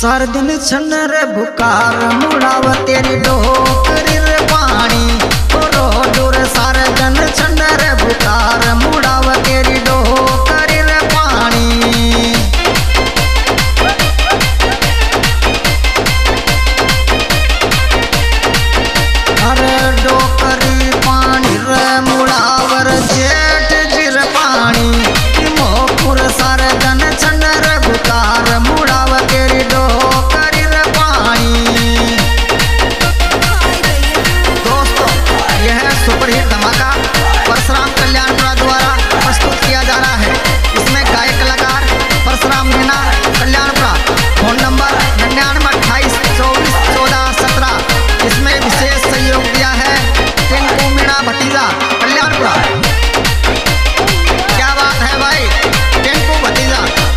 सार दिन छन रे बुकार मुड़ाव तेरी डोकरी रे पानी रो डोर सार दिन छन रे बुकार मुड़ाव तेरी डोकरी रे पानी। अरे डोकरी पानी रे मुड़ावर जेठ जिर पानी मोपुर सार दिन छन रे बुकार मुड़ाव तेरी डोकरी रे पानी। दोस्तों यह सुपरहिट धमाका परशुराम कल्याणपुरा द्वारा प्रस्तुत किया जा रहा है। इसमें गायक कलाकार परशुराम मीना कल्याणपुरा। Phone number 99 28 24 14 17। इसमें विशेष सहयोग दिया है टिंकू मीना भतीजा कल्याणपुरा। क्या बात है भाई टिंकू भतीजा।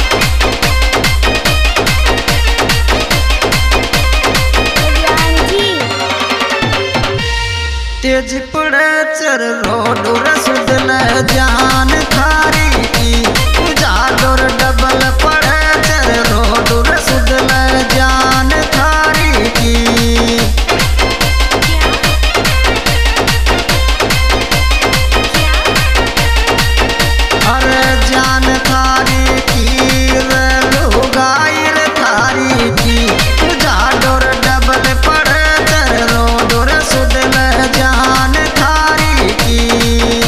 तेज पड़े चर रोड रसुदल जान थारी की जाडोर डबल पड़े चर रोड रसुदल जान थारी की। अरे जान थारी की लुगाई रे थारी की जाडोर डबल पड़े चर रोड रसुदल जान थारी की।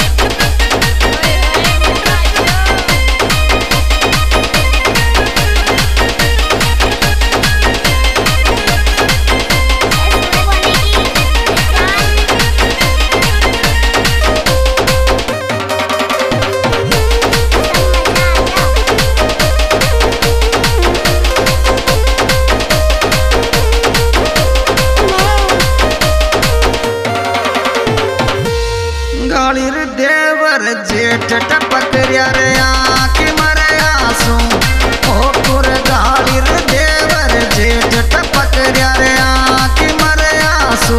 गाली रे देवर जेठ टपक रे आँख मरे आंसू ओकुर। गाली रे देवर जेठ टपक रे आँख मरे आंसू।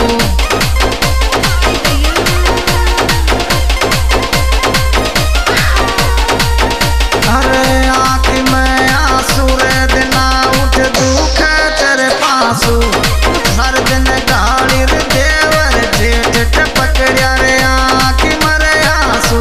अरे आँख में आंसू रे दिना उठ दुख तेरे पासू। हर दिन गाली रे देवर जेठ टपक रे आँख मरे आंसू।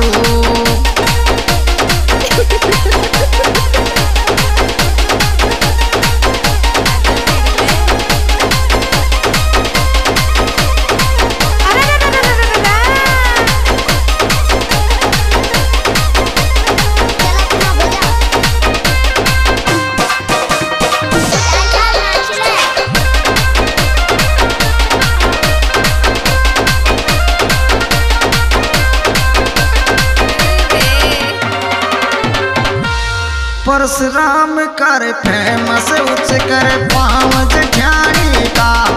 परशुराम कर फेमस उच्च कर पाँव जठानी का।